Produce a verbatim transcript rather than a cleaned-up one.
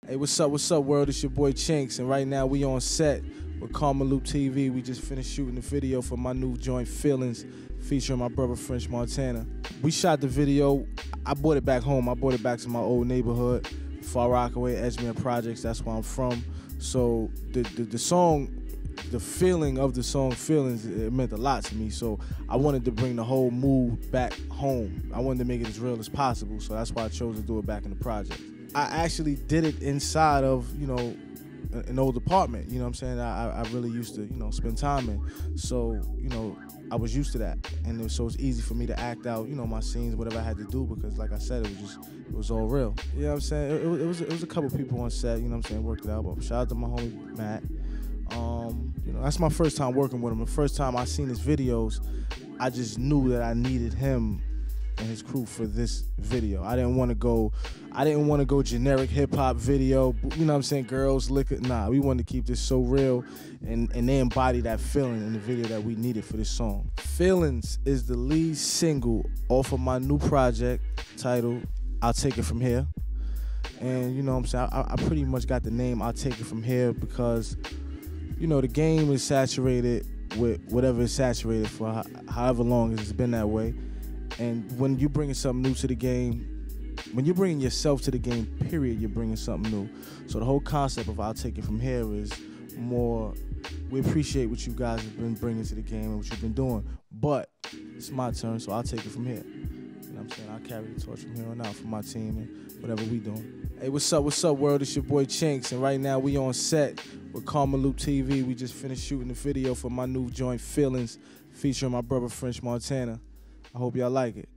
Hey, what's up, what's up, world? It's your boy Chinks, and right now we on set with Karma Loop T V. We just finished shooting the video for my new joint, Feelings, featuring my brother, French Montana. We shot the video. I brought it back home. I brought it back to my old neighborhood, Far Rockaway, Edgemere Projects. That's where I'm from. So the, the, the song, the feeling of the song, Feelings, it meant a lot to me. So I wanted to bring the whole mood back home. I wanted to make it as real as possible. So that's why I chose to do it back in the project. I actually did it inside of, you know, an old apartment. You know what I'm saying? I, I really used to, you know, spend time in. So, you know, I was used to that. And it was, so it's easy for me to act out, you know, my scenes, whatever I had to do, because like I said, it was just, it was all real. You know what I'm saying? It, it, it was it was a couple people on set, you know what I'm saying, worked it out. But shout out to my homie, Matt. Um, you know, that's my first time working with him. The first time I seen his videos, I just knew that I needed him and his crew for this video. I didn't want to go, I didn't want to go generic hip hop video, you know what I'm saying, girls, liquor, nah, we wanted to keep this so real, and, and they embody that feeling in the video that we needed for this song. Feelings is the lead single off of my new project titled I'll Take It From Here. And you know what I'm saying, I, I pretty much got the name I'll Take It From Here because, you know, the game is saturated with whatever is saturated for however long it's been that way. And when you're bringing something new to the game, when you're bringing yourself to the game, period, you're bringing something new. So the whole concept of I'll Take It From Here is more, we appreciate what you guys have been bringing to the game and what you've been doing, but it's my turn, so I'll take it from here. You know what I'm saying? I'll carry the torch from here on out for my team and whatever we doing. Hey, what's up, what's up, world? It's your boy Chinks, and right now we on set with Karma Loop T V. We just finished shooting the video for my new joint, Feelings, featuring my brother, French Montana. I hope y'all like it.